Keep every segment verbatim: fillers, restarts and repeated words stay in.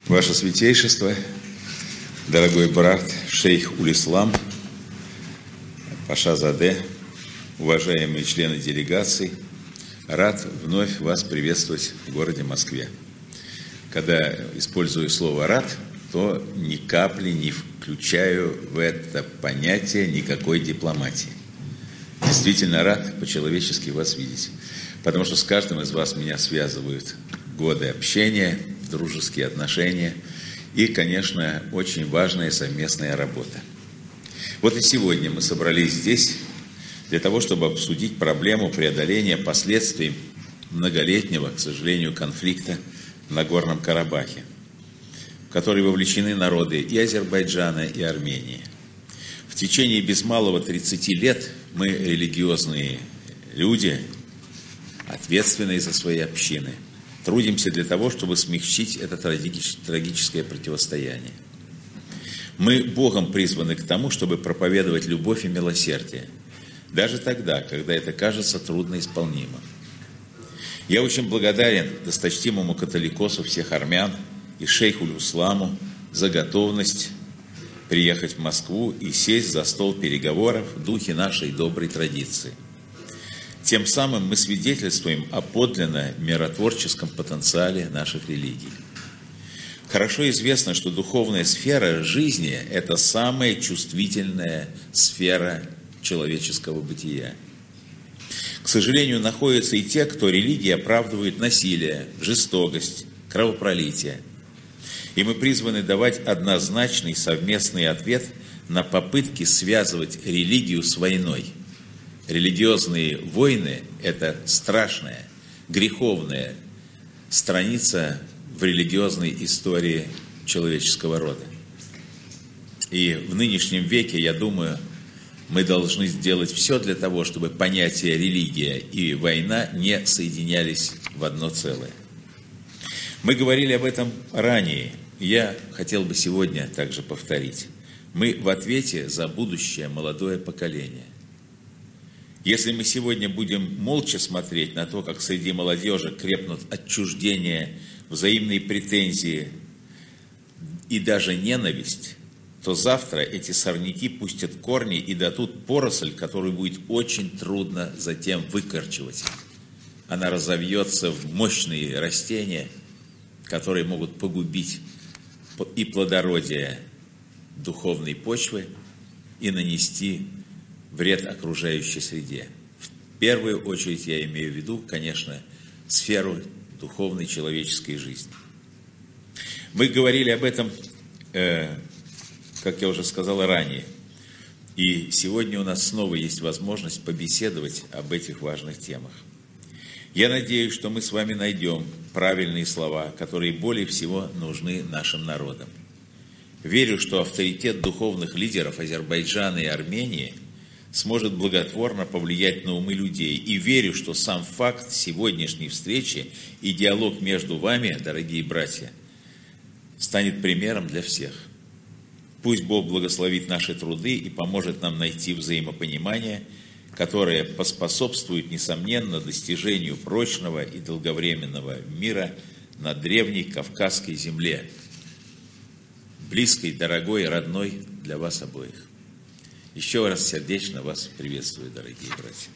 Ваше Святейшество, дорогой брат шейх Улислам, Паша Заде, уважаемые члены делегации, рад вновь вас приветствовать в городе Москве. Когда использую слово «рад», то ни капли не включаю в это понятие никакой дипломатии. Действительно рад по-человечески вас видеть, потому что с каждым из вас меня связывают годы общения, дружеские отношения и, конечно, очень важная совместная работа. Вот и сегодня мы собрались здесь для того, чтобы обсудить проблему преодоления последствий многолетнего, к сожалению, конфликта в Нагорном Карабахе, в который вовлечены народы и Азербайджана, и Армении. В течение без малого тридцати лет мы, религиозные люди, ответственные за свои общины, трудимся для того, чтобы смягчить это трагическое противостояние. Мы Богом призваны к тому, чтобы проповедовать любовь и милосердие, даже тогда, когда это кажется трудноисполнимым. Я очень благодарен досточтимому католикосу всех армян и шейху Улисламу за готовность приехать в Москву и сесть за стол переговоров в духе нашей доброй традиции. Тем самым мы свидетельствуем о подлинно миротворческом потенциале наших религий. Хорошо известно, что духовная сфера жизни – это самая чувствительная сфера человеческого бытия. К сожалению, находятся и те, кто религии оправдывает насилие, жестокость, кровопролитие. И мы призваны давать однозначный совместный ответ на попытки связывать религию с войной. Религиозные войны – это страшная, греховная страница в религиозной истории человеческого рода. И в нынешнем веке, я думаю, мы должны сделать все для того, чтобы понятия религия и война не соединялись в одно целое. Мы говорили об этом ранее, и я хотел бы сегодня также повторить. Мы в ответе за будущее молодое поколение. Если мы сегодня будем молча смотреть на то, как среди молодежи крепнут отчуждение, взаимные претензии и даже ненависть, то завтра эти сорняки пустят корни и дадут поросль, которую будет очень трудно затем выкорчевать. Она разовьется в мощные растения, которые могут погубить и плодородие духовной почвы и нанести вред окружающей среде. В первую очередь я имею в виду, конечно, сферу духовной человеческой жизни. Мы говорили об этом, э, как я уже сказал ранее, и сегодня у нас снова есть возможность побеседовать об этих важных темах. Я надеюсь, что мы с вами найдем правильные слова, которые более всего нужны нашим народам. Верю, что авторитет духовных лидеров Азербайджана и Армении сможет благотворно повлиять на умы людей. И верю, что сам факт сегодняшней встречи и диалог между вами, дорогие братья, станет примером для всех. Пусть Бог благословит наши труды и поможет нам найти взаимопонимание, которое поспособствует, несомненно, достижению прочного и долговременного мира на древней Кавказской земле, близкой, дорогой и родной для вас обоих. Еще раз сердечно вас приветствую, дорогие братья.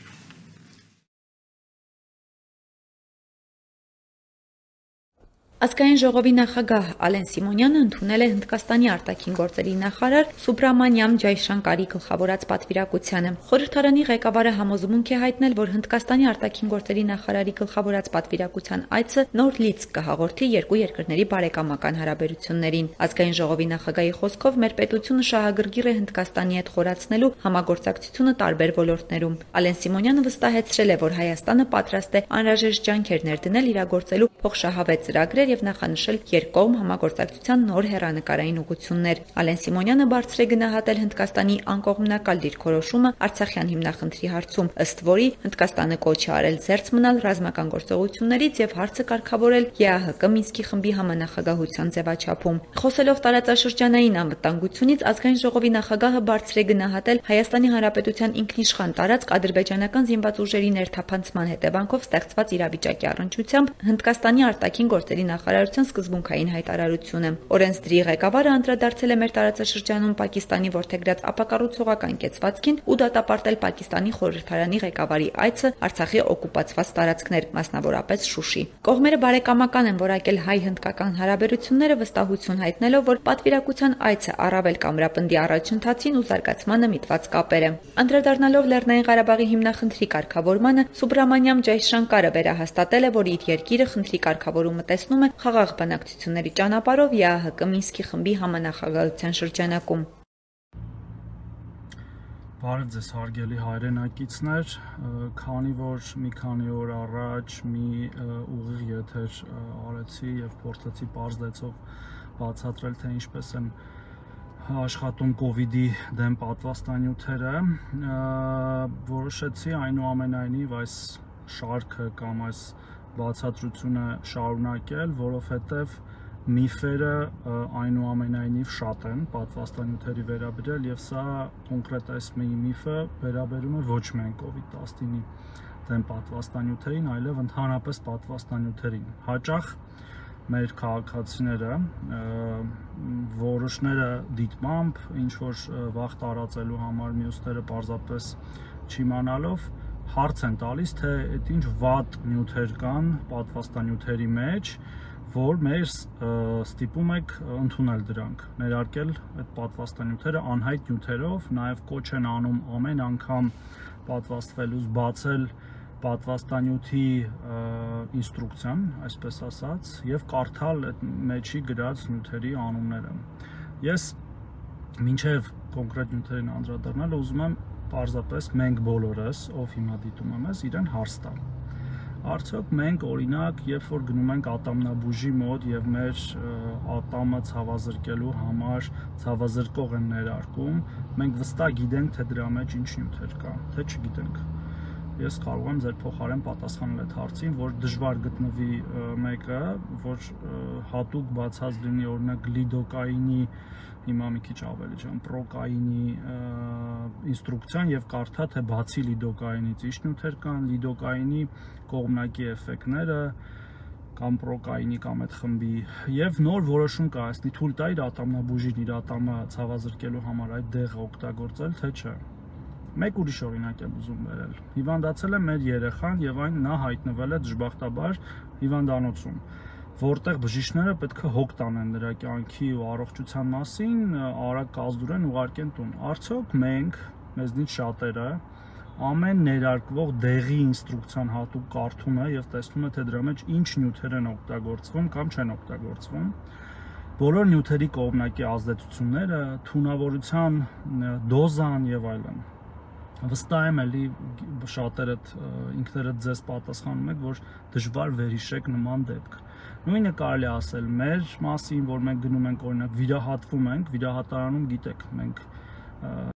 Ազգային ժողովի նախագահ Ալեն Սիմոնյանը ընդունել է Հնդկաստանի արտաքին գործերի նախարար Սուբրամանյամ Ջայշանկարի գլխավորած պատվիրակությանը։ Խորհրդարանի ղեկավարը համոզմունք է հայտնել, որ Հնդկաստանի արտաքին գործերի նախարարի գլխավորած պատվիրակության այցը նոր լիցք կհաղորդի երկու երկրների բարեկամական հարաբերություններին։ Ազգային ժողովի նախագահի խոսքով մեր պետությունը շահագրգիռ է Հնդկաստանի հետ խորացնելու համագործակցությունը տարբեր ոլորտներում։ Ալեն Սիմոնյանը վստահեցրել է, որ Հայաստանը պատրաստ է անհրաժեշտ ջանքեր ներդնել իրագործելու փոխշահավետ ծրագրեր եւ նախանշել երկկողմ համագործակցության նոր հեռանկարային ուղղություններ։ Ալեն Սիմոնյանը բարձր է գնահատել Հնդկաստանի անկողմնակալ դիրքորոշումը Արցախյան հիմնախնդրի հարցում, ըստ որի Հնդկաստանը կոչ է արել զերծ մնալ ռազմական գործողություններից եւ հարցը կարգավորել ԵԱՀԿ Մինսկի խմբի համանախագահության ձևաչափում։ Խոսելով տարածաշրջանային անվտանգությունից, ազգային ժողովի նախագահը բարձր է գնահատել Հայաստանի Հանրապետության ինքնիշխան տարածք ադրբեջանական զինված ուժերի ներթափանցման հետևանքով ստեղծված իրավիճակի առնչությամբ Հնդկաստանի արտաքին գործերի նախարարության սկզբունքային հայտարարություն է։ Օրենսդրի ղեկավարը անդրադարձել է մեր տարածաշրջանում Պակիստանի որդեգրած ապակառուցողական կեցվածքին ու դատապարտել Պակիստանի խորհրդարանի ղեկավարի այցը Արցախի օկուպացված տարածքներ, մասնավորապես Շուշի։ Կողմերը բարեկամական են որակել հայ-հնդկական հարաբերությունները, վստահություն հայտնելով, որ պատվիրակության այցը առավել կամրապնդի առաջընթացին ու զարգացմանը միտված կապեր է։ Անդրադառնալով Լեռնային Ղարաբաղի հիմնախնդրի կարգավորմանը, Սուբրամանյամ Ջայշանկարը վերահաստատել է, որ իր երկիրը խնդրի կարգավորումը տեսնում է խաղաղ բանակցությունների ճանապարհով ԵԱՀԿ Մինսկի խմբի համանախագահության շրջանակում։ Բարև ձեզ հարգելի հայրենակիցներ, քանի որ մի քանի օր առաջ մի ուղիղ եթեր արեցի եւ փորձեցի պարզեցող բացատրել, թե ինչպես են աշխատում կովիդի դեմ պատվաստանյութերը, որոշեցի այնուամենայնիվ այս շարքը կամ այս բացատրությունը շարունակել, որովհետեւ միֆերը այնուամենայնիվ շատ են պատվաստանյութերի վերաբերյալ եւ սա կոնկրետ այս մի միֆը վերաբերում է ոչ միայն կովիդ տասնինի դեմ պատվաստանյութերին, այլև ընդհանրապես պատվաստանյութերին։ Հաճախ մեր քաղաքացիները որոշները դիտմամբ, ինչ որ վախ տարածելու համար մյուսները պարզապես չիմանալով հարց են տալիս, թե այդ ինչ վատ նյութեր կան պատվաստանյութերի մեջ, որ մեր ստիպում եք ընդունել դրանք, ներարկել այդ պատվաստանյութերը անհայտ նյութերով, նաև կոչ են անում ամեն անգամ պատվաստվելուց բացել պատվաստանյութի ինստրուկցիան, այսպես ասած, եւ կարդալ այդ մեջի գրած նյութերի անունները։ Ես մինչև կոնկրետ նյութերին անդրադառնալ, ուզում եմ պարզապես մենք բոլորս, ով հիմա դիտում եմ ես, իրեն հարց տալ։ Արդյոք մենք օրինակ, երբ որ գնում ենք ատամնաբուժի մոտ եւ մեր ատամը ցավազրկելու համար ցավազրկող են ներարկում, մենք վստահ գիտենք, թե դրա մեջ ինչ նյութեր կա, թե չգիտենք։ Ես կարող եմ ձեր փոխարեն պատասխանել այդ հարցին, որ դժվար գտնվի մեկը, որ հատուկ բացած լինի օրինակ լիդոկաինի, հիմա մի քիչ ավելի ջան, պրոկաինի ինստրուկցիան եւ կարդա, թե բացի լիդոկաինից ինչ նյութեր կան, լիդոկաինի կողմնակի էֆեկտները կամ պրոկաինի կամ այդ խմբի եւ նոր որոշում կայացնի, թույլ տա իր ատամնաբուժին իր ատամը ցավազրկելու համար այդ դեղը օգտագործել, թե չէ։ Մեկ ուրիշ օրինակ եմ ուզում վերել։ Հիվանդացել է մեր երեխան եւ այն նա հայտնվել է դժբախտաբար հիվանդանոցում, որտեղ բժիշկները պետք է հոգ տանեն նրա կյանքի ու առողջության մասին, արագ կազդուրեն ուղարկեն տուն։ Արդյոք մենք, մեզնից շատերը, ամեն ներարկվող դեղի ինստրուկցիան հատուկ կարդում է եւ տեսնում է, թե դրա մեջ ինչ նյութեր են օգտագործվում կամ չեն օգտագործվում։ Բոլոր նյութերի կողմնակի ազդեցությունները, թունավորության դոզան եւ այլն։ Վստահ եմ էլի շատերդ ինքներդ ձեզ պատասխանում եք, որ դժվար վերհիշեք նման դեպք։ Նույնը կարելի ասել մեր մասին, որ մենք գնում ենք օրինակ վիրահատվում ենք, վիրահատարանում գիտեք, մենք